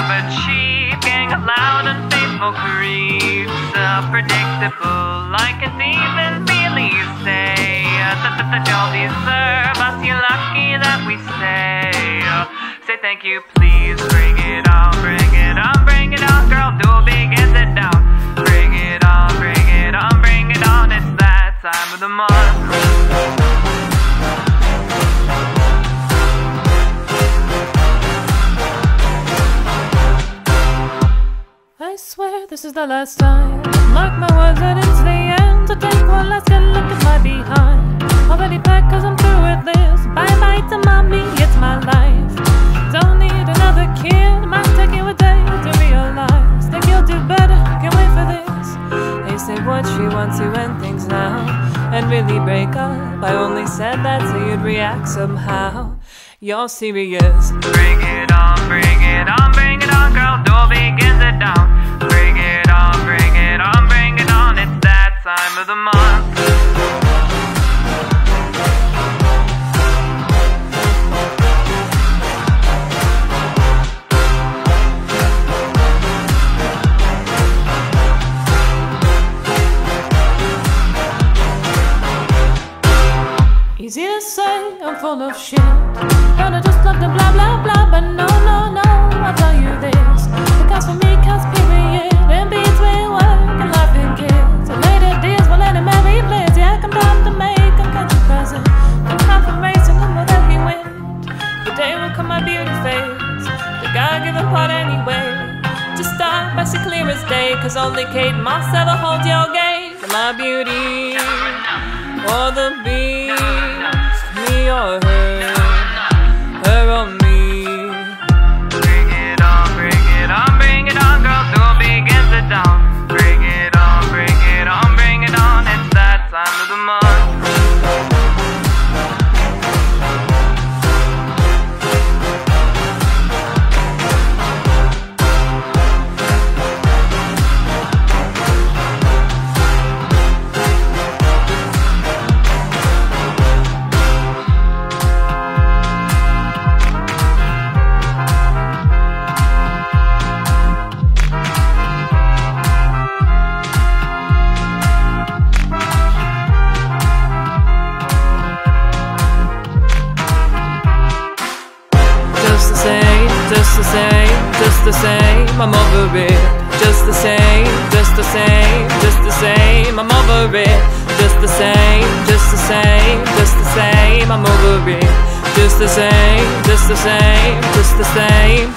overachieving, loud and faithful creeps, predictable, I can even really say that you'll deserve us, you're lucky that we say thank you, please. Bring it on, bring it on, bring it on, girl, do begin it down. Bring it on, bring it on, bring it on, it's that time of the month. I swear this is the last time. Mark my words that it's the end. So take one last good look at my behind. Already packed cause I'm through with this. Bye bye to mommy, it's my life. Don't need another kid. Might take you a day to realize. Think you'll do better, can't wait for this. They say what she wants to end things now and really break up. I only said that so you'd react somehow. You're serious. Bring it on, bring it on, bring it on, girl, don't begin it down. Bring it on, bring it on, bring it on, it's that time of the month. Easy to say I'm full of shit. Gonna just love the blah blah blah, but no, no, no, I'll tell you this. It counts for me, counts period. In between work and life and kids. And later days will let him marry bliss. Yeah, come down to make a country present. The confirmation will know that he wins. The day will come, my beauty fades. The God give apart anyway. Just stop, I see clear as day. Cause only Kate Moss ever holds your gaze. My beauty, or the beast, me or her. Her or me. Bring it on, bring it on, bring it on, girl, don't begin to down. Bring it on, bring it on, bring it on, it's that time of the month. Just the same, I'm over it. Just the same, just the same, just the same, I'm over it. Just the same, just the same, just the same, I'm over it. Just the same, just the same, just the same.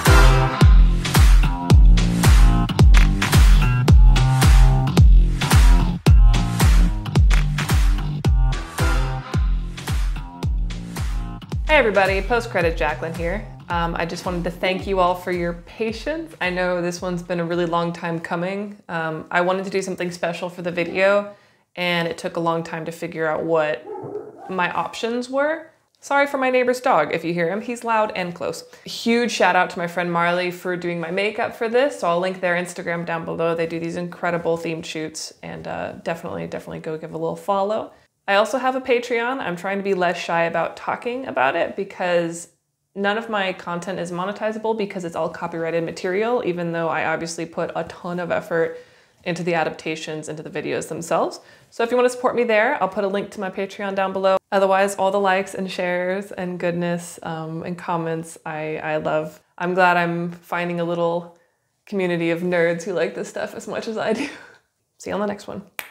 Hey everybody, post-credit Jaclyn here. I just wanted to thank you all for your patience. I know this one's been a really long time coming. I wanted to do something special for the video and it took a long time to figure out what my options were. Sorry for my neighbor's dog if you hear him, he's loud and close. Huge shout out to my friend Marley for doing my makeup for this, so I'll link their Instagram down below. They do these incredible themed shoots and definitely go give a little follow. I also have a Patreon. I'm trying to be less shy about talking about it because none of my content is monetizable because it's all copyrighted material, even though I obviously put a ton of effort into the adaptations, into the videos themselves. So if you want to support me there, I'll put a link to my Patreon down below. Otherwise, all the likes and shares and goodness and comments I love. I'm glad I'm finding a little community of nerds who like this stuff as much as I do. See you on the next one.